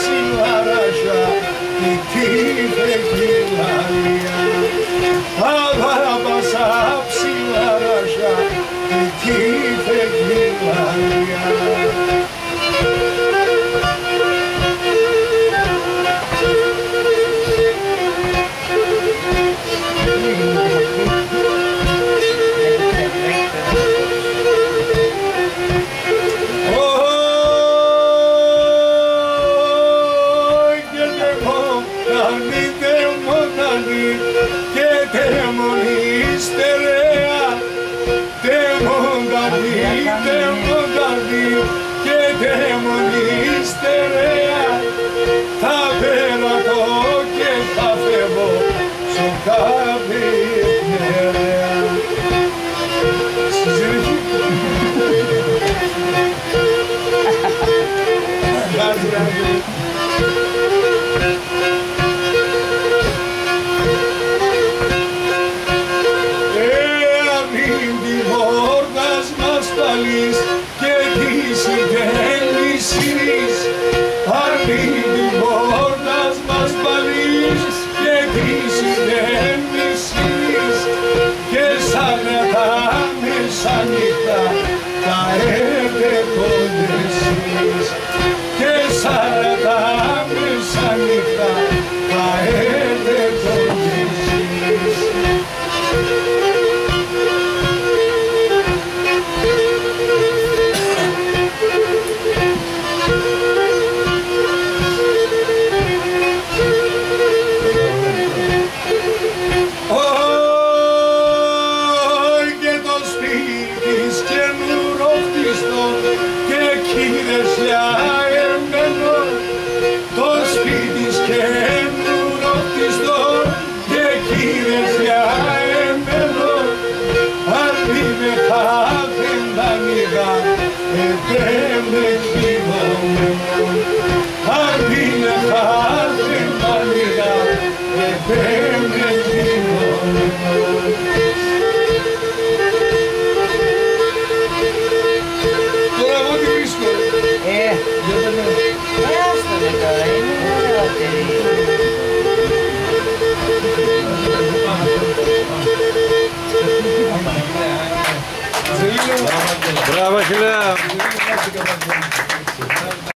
ψιλαράζα η τίθε κυλάρια. Αβαραπάσα ψιλαράζα η τίθε κυλάρια. Θα περατώ και θα φεύγω στο καπνερέα. Μην την πόρτας μας παλείς και της ιδένησης. Μην την πόρτας μας παλείς και της ιδένησης. Και σαν τα μεσανύχτα θα έρχονται εσείς. Και σαν τα μεσανύχτα θα έρχονται εσείς. Μπράβο, Χιλέα!